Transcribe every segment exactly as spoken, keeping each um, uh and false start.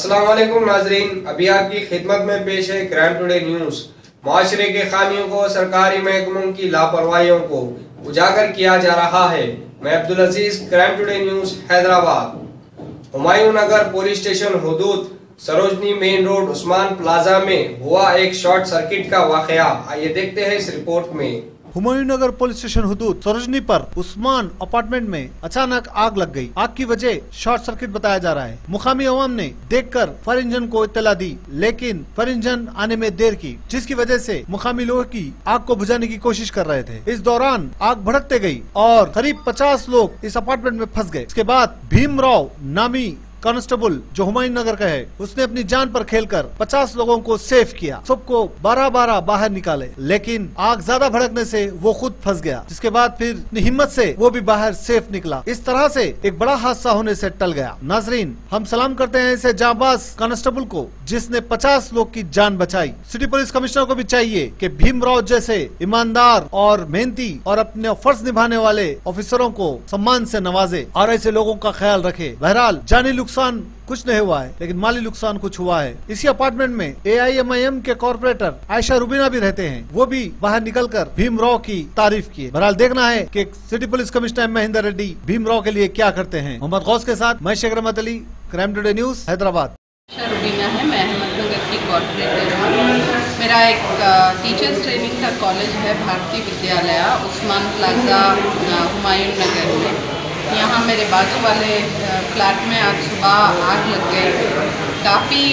अस्सलाम वालेकुम नाजरीन, अभी आपकी खिदमत में पेश है क्राइम टुडे न्यूज। माशरे के खामियों को, सरकारी महकमों की लापरवाहियों को उजागर किया जा रहा है। मैं Abdul Aziz, crime today news Hyderabad. Humayun Nagar police station हुदूद Sarojini main road Usman plaza में हुआ एक शॉर्ट सर्किट का वाकया। आइए देखते हैं इस रिपोर्ट में। हुमायूं नगर पुलिस स्टेशन हुदूद सरोजनी पर उस्मान अपार्टमेंट में अचानक आग लग गई। आग की वजह शॉर्ट सर्किट बताया जा रहा है। मुकामी अवाम ने देखकर फायर इंजन को इत्तला दी, लेकिन फायर इंजन आने में देर की, जिसकी वजह से मुकामी लोग की आग को बुझाने की कोशिश कर रहे थे। इस दौरान आग भड़कते गई और करीब पचास लोग इस अपार्टमेंट में फंस गए। इसके बाद भीमराव नामी कांस्टेबल जो हुमायूं नगर का है, उसने अपनी जान पर खेलकर पचास लोगों को सेव किया। सबको बारह बारह बाहर निकाले, लेकिन आग ज्यादा भड़कने से वो खुद फंस गया। जिसके बाद फिर अपनी हिम्मत से वो भी बाहर सेफ निकला। इस तरह से एक बड़ा हादसा होने से टल गया। नाजरीन, हम सलाम करते हैं ऐसे जांबाज कांस्टेबल को जिसने पचास लोग की जान बचाई। सिटी पुलिस कमिश्नर को भी चाहिए कि भीमराव जैसे ईमानदार और मेहनती और अपने फर्ज निभाने वाले ऑफिसरों को सम्मान से नवाजे और ऐसे लोगों का ख्याल रखे। बहरहाल जानी नुकसान कुछ नहीं हुआ है, लेकिन माली नुकसान कुछ हुआ है। इसी अपार्टमेंट में ए आई एम आई एम के कॉर्पोरेटर आयशा रुबीना भी रहते हैं। वो भी बाहर निकलकर भीमराव की तारीफ की। बहरहाल देखना है कि city police commissioner Mahendra Reddy Bhimrao के लिए क्या करते हैं। मोहम्मद गौस के साथ मैं Sheikh Rahmat Ali, crime today news Hyderabad. Rubina है, मैं अहमदनगर की कॉर्पोरेटर हूँ। मेरा एक टीचर्स ट्रेनिंग का कॉलेज है भारतीय विद्यालय उस्मान प्लाजा हुमायूं नगर में। यहाँ मेरे बाजू वाले फ्लैट में आज सुबह आग लग गई। काफ़ी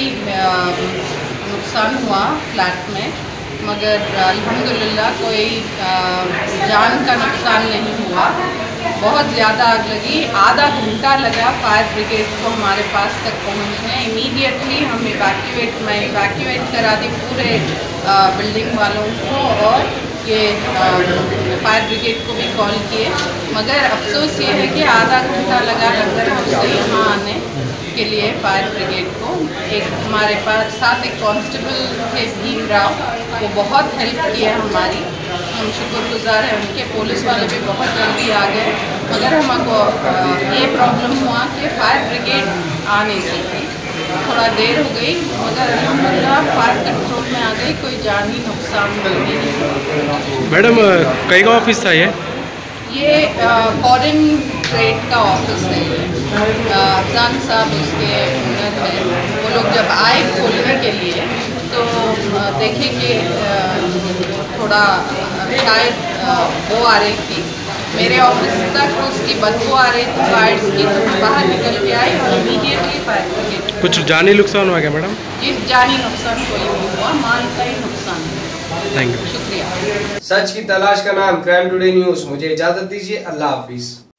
नुकसान हुआ फ्लैट में, मगर अल्हम्दुलिल्लाह कोई जान का नुकसान नहीं हुआ। बहुत ज़्यादा आग लगी, आधा घंटा लगा फायर ब्रिगेड को हमारे पास तक पहुँचने। इमीडिएटली हम इवैक्यूएट मैं इवैक्यूएट करा दी पूरे बिल्डिंग वालों को, और ये फायर ब्रिगेड को भी कॉल किए। मगर अफसोस ये है कि आधा घंटा लगा लगभग हमसे यहाँ आने के लिए फायर ब्रिगेड को। एक हमारे पास साथ एक कांस्टेबल थे भीमराव, वो बहुत हेल्प किया हमारी, हम शुक्रगुजार हैं उनके। पुलिस वाले भी बहुत जल्दी आ गए, मगर हमको ये प्रॉब्लम हुआ कि फायर ब्रिगेड आ नहीं सकती, थोड़ा देर हो गई, मगर अल्हम्दुलिल्लाह फायर कंट्रोल में आ गई, कोई जानी नुकसान नहीं। मैडम, कई का ऑफिस था ये? ये फॉरेन ट्रेड का ऑफिस है। अफजान साहब उसके ओनर है। वो लोग जब आए खोलने के लिए तो देखे कि थोड़ा शायद वो आ रही थी मेरे ऑफिस तक, उसकी बदबू आ रही थी फायर्स की, तो मैं बाहर निकल के आई और इमीडिएटली फायर ब्रिगेड। कुछ जानी नुकसान हुआ क्या मैडम? जी, जानी नुकसान कोई नहीं हुआ, माल का ही नुकसान। थैंक यू, शुक्रिया। सच की तलाश का नाम क्राइम टुडे न्यूज। मुझे इजाजत दीजिए, अल्लाह हाफिज।